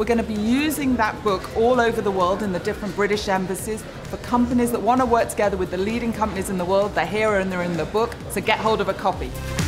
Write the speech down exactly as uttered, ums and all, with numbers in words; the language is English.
going to be using that book all over the world in the different British embassies for companies that want to work together with the leading companies in the world. They're here and they're in the book, so get hold of a copy.